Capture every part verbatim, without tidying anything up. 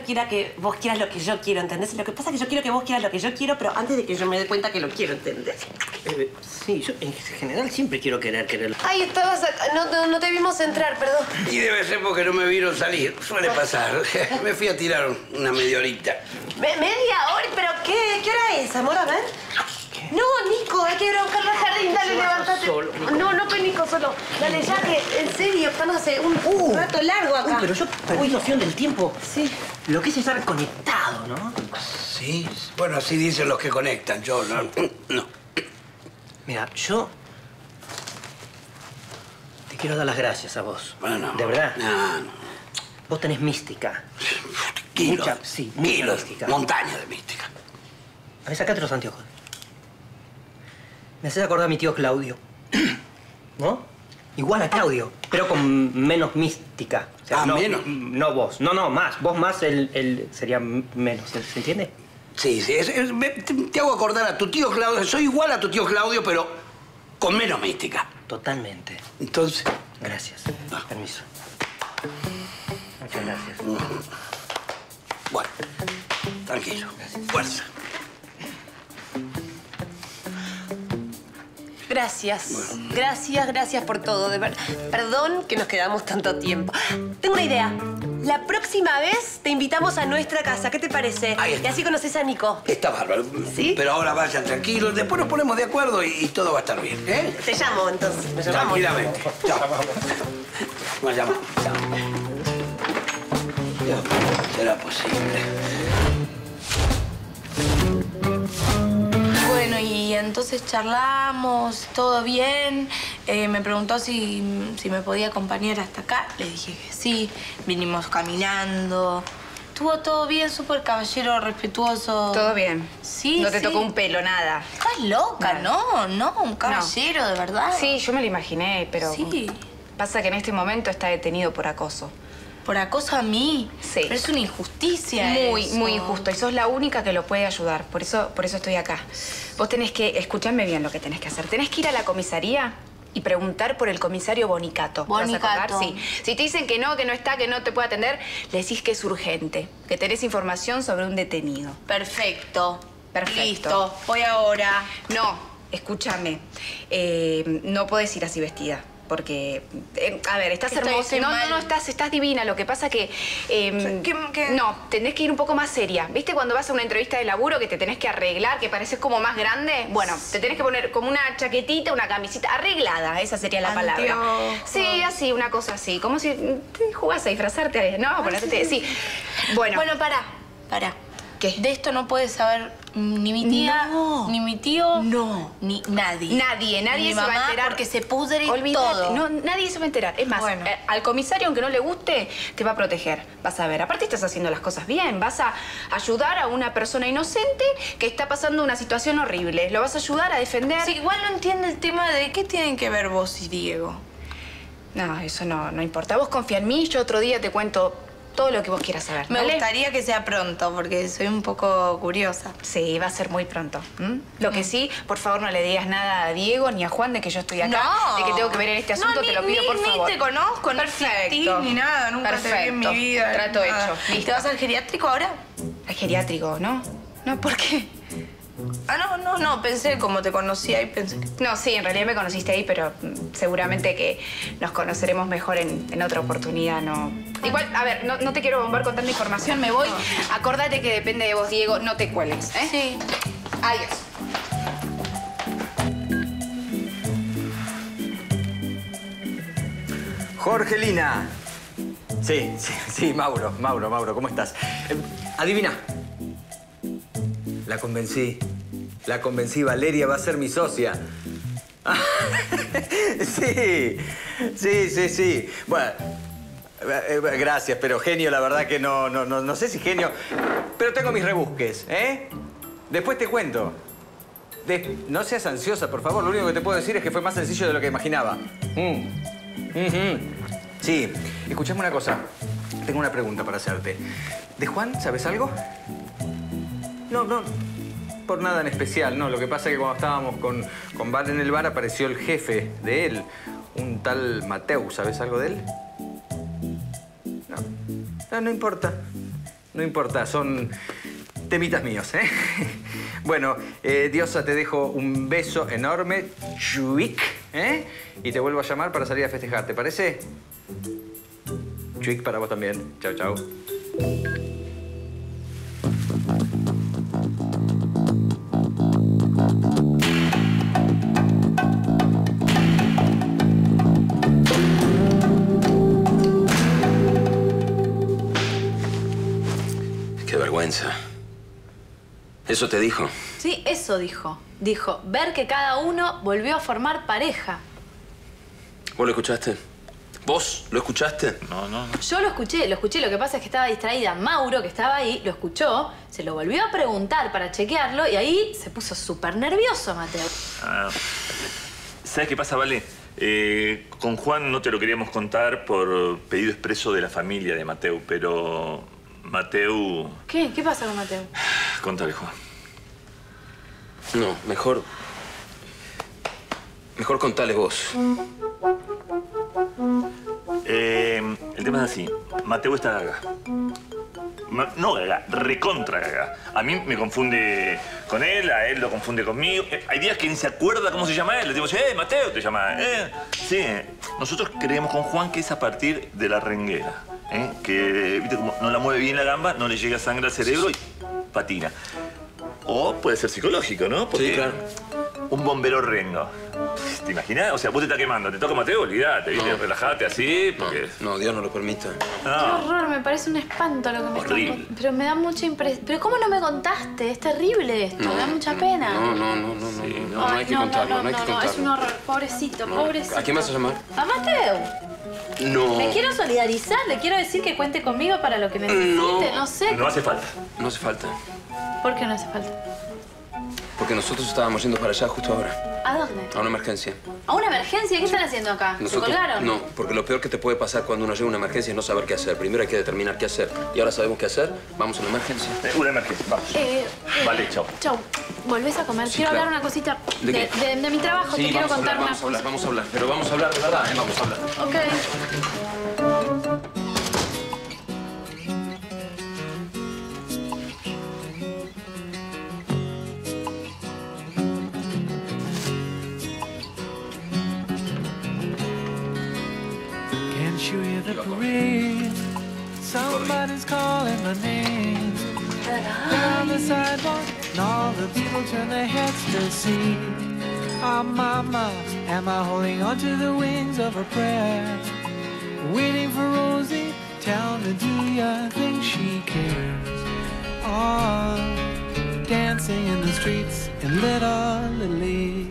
quiera que vos quieras lo que yo quiero, ¿entendés? Lo que pasa es que yo quiero que vos quieras lo que yo quiero, pero antes de que yo me dé cuenta que lo quiero, ¿entendés? Eh, sí, yo en general siempre quiero querer quererlo. Ay, estabas acá. No, no, no te vimos entrar, perdón. Y debe ser porque no me vieron salir. Suele pasar. Me fui a tirar una media horita. Me, ¿Media hora? ¿Pero qué? ¿Qué hora es, amor? A ver. ¿Qué? No, Nico, hay que ir a buscarlo al jardín. Dale, levántate. Solo, no, no, pues Nico, solo. Dale, ya que, en serio, estamos hace un uh, rato largo acá. Uy, pero yo perdí noción del tiempo. Sí. Lo que es estar conectado, ¿no? Sí. Bueno, así dicen los que conectan. Yo no. No. Mira, yo... te quiero dar las gracias a vos. Bueno. ¿De verdad? No, no. Vos tenés mística. Kilos. Mucha, sí, mucha Kilos. mística. Montaña de mística. A ver, sacate los anteojos. Me haces acordar a mi tío Claudio. ¿No? Igual a Claudio, pero con menos mística. O sea, ah, no, menos. No vos. No, no, más. Vos más, él, él sería menos. ¿Se, ¿se entiende? Sí, sí. Es, es, me, te, te hago acordar a tu tío Claudio. Soy igual a tu tío Claudio, pero con menos mística. Totalmente. Entonces... Gracias. No. Permiso. Muchas gracias. Bueno, tranquilo. Gracias. Fuerza. Gracias. Bueno. Gracias, gracias por todo, de verdad. Perdón que nos quedamos tanto tiempo. Tengo una idea. La próxima vez te invitamos a nuestra casa. ¿Qué te parece? Ahí está. Y así conoces a Nico. Está bárbaro. ¿Sí? Pero ahora vayan tranquilos. Después nos ponemos de acuerdo y, y todo va a estar bien, ¿eh? Te llamo, entonces. Nos llamamos. Tranquilamente. Chao. Nos llamamos. Chao. Dios, ¿será posible? Bueno, y entonces charlamos, todo bien. Eh, me preguntó si, si me podía acompañar hasta acá. Le dije que sí. Vinimos caminando. Estuvo todo bien, súper caballero, respetuoso. Todo bien. Sí, No te sí. tocó un pelo, nada. Estás loca, Nada. no, no, un caballero, No. de verdad. Sí, yo me lo imaginé, pero... Sí. Pasa que en este momento está detenido por acoso. ¿Por acoso a mí? Sí. Pero es una injusticia Muy, eso. muy injusto. Y sos la única que lo puede ayudar. Por eso, por eso estoy acá. Vos tenés que... Escuchame bien lo que tenés que hacer. Tenés que ir a la comisaría y preguntar por el comisario Bonicato. ¿Te vas a Bonicato. acordar? Sí. Si te dicen que no, que no está, que no te puede atender, le decís que es urgente. Que tenés información sobre un detenido. Perfecto. Perfecto. Listo. Voy ahora. No, escúchame. Eh, no podés ir así vestida. Porque, eh, a ver, estás Estoy- hermosa. estoy No, mal. no, no, estás, estás divina. Lo que pasa que... eh, ¿Qué- qué? No, tenés que ir un poco más seria. ¿Viste cuando vas a una entrevista de laburo que te tenés que arreglar, que pareces como más grande? Bueno, te tenés que poner como una chaquetita, una camisita arreglada. Esa sería la palabra. Anteojos. Sí, así, una cosa así. Como si te jugás a disfrazarte. No, ponerte... Sí. Bueno. Bueno, pará, pará. ¿Qué? De esto no puede saber ni mi tía, No. ni mi tío, No. ni nadie. Nadie, nadie Ni se mamá, va a enterar. porque se pudre Olvídate, todo. No, nadie se va a enterar. Es más, Bueno. eh, al comisario, aunque no le guste, te va a proteger. Vas a ver. Aparte, estás haciendo las cosas bien. Vas a ayudar a una persona inocente que está pasando una situación horrible. Lo vas a ayudar a defender. Sí, igual no entiendo el tema de qué tienen que ver vos y Diego. No, eso no, no importa. Vos confía en mí. Yo otro día te cuento todo lo que vos quieras saber. Me ¿vale? gustaría que sea pronto, porque soy un poco curiosa. Sí, va a ser muy pronto. ¿m? Lo que sí, por favor, no le digas nada a Diego ni a Juan de que yo estoy acá, No. de que tengo que ver en este asunto, No, te ni- lo pido ni- por favor. Ni te conozco, no existí, ni nada, nunca te vi en mi Perfecto. vida. Trato nada. hecho. Listo. ¿Te vas al geriátrico ahora? Es geriátrico, ¿no? No, ¿por qué? Ah, no, no, no, pensé como te conocía y pensé que... No, sí, en realidad me conociste ahí, pero mm, seguramente que nos conoceremos mejor en, en otra oportunidad, ¿no? Igual, a ver, no, no te quiero bombar con tanta información, me voy. Acordate que depende de vos, Diego, no te cuelgues, ¿eh? Sí. Adiós. Jorgelina. Sí, sí, sí, Mauro, Mauro, Mauro, ¿cómo estás? Eh, adivina. La convencí. La convencí, Valeria va a ser mi socia. Sí, sí, sí, sí. Bueno, eh, eh, gracias, pero genio, la verdad que no, no, no, no sé si genio, pero tengo mis rebusques, ¿eh? Después te cuento. De- no seas ansiosa, por favor. Lo único que te puedo decir es que fue más sencillo de lo que imaginaba. Mm. Ujú. Sí, escuchame una cosa. Tengo una pregunta para hacerte. ¿De Juan sabes algo? No, no, por nada en especial, no. Lo que pasa es que cuando estábamos con, con Val en el bar apareció el jefe de él, un tal Mateu. ¿Sabes algo de él? No, no, no importa. no importa, son temitas míos, ¿eh? Bueno, eh, Diosa, te dejo un beso enorme, chuic, ¿eh? Y te vuelvo a llamar para salir a festejar, ¿te parece? Chuic para vos también. Chau, chau. Qué vergüenza. ¿Eso te dijo? Sí, eso dijo. Dijo, ver que cada uno volvió a formar pareja. ¿Vos lo escuchaste? ¿Vos lo escuchaste? No, no, no. Yo lo escuché, lo escuché. Lo que pasa es que estaba distraída. Mauro, que estaba ahí, lo escuchó, se lo volvió a preguntar para chequearlo y ahí se puso súper nervioso, Mateo. Ah, ¿sabes qué pasa, Vale? Eh, con Juan no te lo queríamos contar por pedido expreso de la familia de Mateo, pero Mateo... ¿Qué? ¿Qué pasa con Mateo? Contale, Juan. No, mejor... Mejor contale vos. Eh, el tema es así. Mateo está gaga. Ma- no gaga, recontra gaga. A mí me confunde con él, a él lo confunde conmigo. Eh, hay días que ni se acuerda cómo se llama él. Le digo, eh, Mateo, te llama. Eh. Sí, nosotros creemos con Juan que es a partir de la renguera. ¿eh? Que, viste, como no la mueve bien la gamba, no le llega sangre al cerebro y patina. O puede ser psicológico, ¿no? Porque Sí, claro. un bombero rengo. ¿Te imaginas? O sea, vos te estás quemando, te toca Mateo, olvidate, ¿viste? No. Relajate así, No, porque... no, Dios no lo permita. Qué No. horror, me parece un espanto lo que me Horrible. estás contando. Pero me da mucha impresión. ¿Pero cómo no me contaste? Es terrible esto, me da mucha pena. No, no, no, no, no, no, no, no Ay, hay que contarlo, no, hay que no, contarlo. es un horror. Pobrecito, No. pobrecito. ¿A quién vas a llamar? A Mateo. No. Le quiero solidarizar, le quiero decir que cuente conmigo para lo que necesite, no, No. sé. No hace falta. No hace falta. ¿Por qué no hace falta? Porque nosotros estábamos yendo para allá justo ahora. ¿A dónde? A una emergencia. ¿A una emergencia? ¿Qué están haciendo acá? ¿Se Nosotros- colgaron? No, porque lo peor que te puede pasar cuando uno llega a una emergencia es no saber qué hacer. Primero hay que determinar qué hacer. Y ahora sabemos qué hacer, vamos a una emergencia. Eh, Una emergencia, vamos. Eh, eh, Vale, chao. Chau. ¿Volvés a comer? Sí, quiero claro. hablar una cosita ¿De de, qué? de- de mi trabajo. Te quiero vamos a contar hablar, una vamos a hablar, cosa. vamos a hablar. Pero vamos a hablar de verdad, ¿eh? Vamos a hablar. Ok. Can't you hear the parade? Somebody's calling my name. They're on the sidewalk, and all the people turn their heads to see. Oh, mama, am I holding on to the wings of a prayer? Waiting for Rosie, tell me, do you think she cares? Oh, dancing in the streets in Little Italy.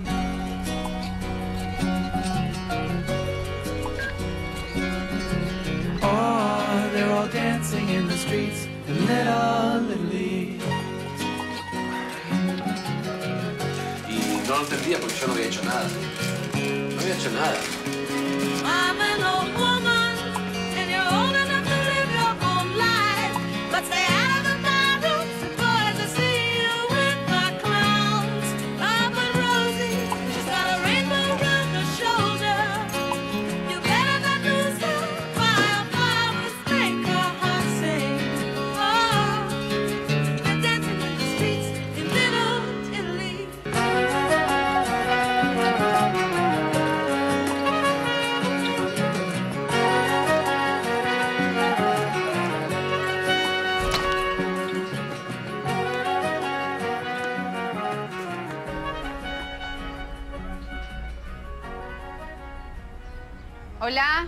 Oh, they're all dancing in the streets in Little Italy. Y no lo entendía porque yo no había hecho nada. No había hecho nada. I'm an old woman, and you're old enough to live your own life. But stay out of my roots, boys, I see you with my clowns. Oh, but Rosie, she's got a rainbow round her shoulder. You better not lose her. Wildflowers make her heart sing. Oh, they're dancing in the streets in Little Italy. Hola.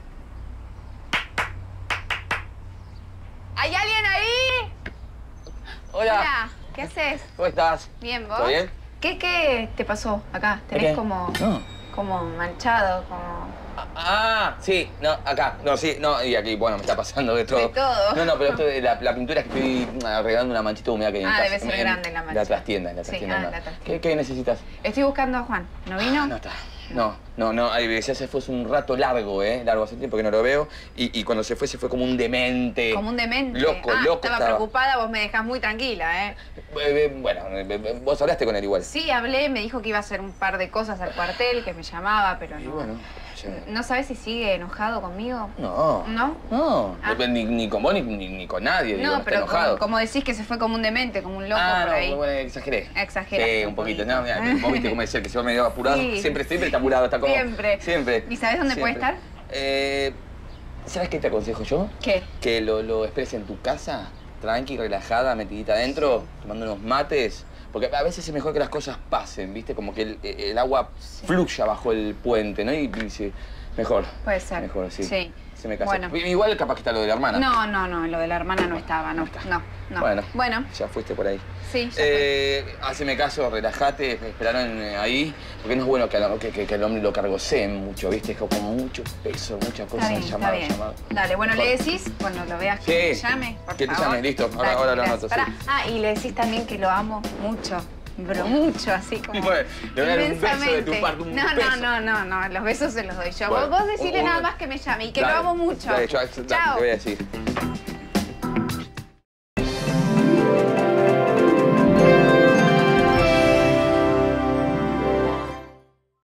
¿Hay alguien ahí? Hola. Hola. ¿Qué haces? ¿Cómo estás? Bien, ¿vos? ¿Todo bien? ¿Qué, qué te pasó acá? Tenés ¿Qué? como... No. como manchado, como... Ah, sí, no, acá, no, sí, no, y aquí, bueno, me está pasando de todo. De todo. No, no, pero esto de la, la pintura es que estoy arreglando una manchita húmeda que hay en Ah, casa. debe ser En- grande la mancha. La trastienda, en la Sí, trastienda. ah, no. la trastienda. ¿Qué, ¿Qué necesitas? Estoy buscando a Juan. ¿No vino? Ah, no está. No, no, no, ay, ya se fue hace un rato largo, ¿eh? Largo, hace tiempo que no lo veo. Y, y cuando se fue, se fue como un demente. Como un demente. Loco, ah, loco estaba, preocupada, vos me dejás muy tranquila, ¿eh? Eh, eh, Bueno, eh, vos hablaste con él igual. Sí, hablé, me dijo que iba a hacer un par de cosas al cuartel, que me llamaba, pero Y no. bueno, ¿No sabes si sigue enojado conmigo? No. ¿No? No. Ah. Ni, ni con vos ni, ni, ni con nadie. Digo, No, no pero está enojado. como, como decís que se fue como un demente, como un loco ah, por ahí. no, bueno, exageré. Exageraste Sí, un poquito. No, mira, vos viste cómo es el que se va medio apurado. Sí. Siempre, siempre está apurado, está como... Siempre. Siempre. ¿Y sabes dónde Siempre. puede estar? Eh, ¿Sabes qué te aconsejo yo? ¿Qué? Que lo, lo esperes en tu casa, tranqui, relajada, metidita adentro, tomando unos mates. Porque a veces es mejor que las cosas pasen, ¿viste? Como que el, el agua sí. fluya bajo el puente, ¿no? Y, y sí, mejor. Puede ser. Mejor, sí. Sí. Se me casó. Bueno. Igual capaz que está lo de la hermana. No, no, no, lo de la hermana no estaba, no. No, no. Bueno. Bueno. Ya fuiste por ahí. Sí, ya eh, Haceme caso, relájate, esperaron ahí. Porque no es bueno que, al, que, que, que el hombre lo cargoseen mucho, ¿viste? Es como mucho peso, muchas cosas. Está bien, llamado, está bien. llamado. Dale, bueno, Por... le decís cuando lo veas que sí. te llame, por que te favor. llame, listo. Ahora, Dale, ahora lo gracias. anoto. Sí. Ah, y le decís también que lo amo mucho. Pero mucho, así como. Bueno, le voy a dar un beso de tu parte, un no, beso. no, no, no, no, los besos se los doy yo. Bueno, vos, vos decirle un, un, nada más que me llame y que dale, lo amo mucho. Dale, yo, dale, Chao. te voy a decir.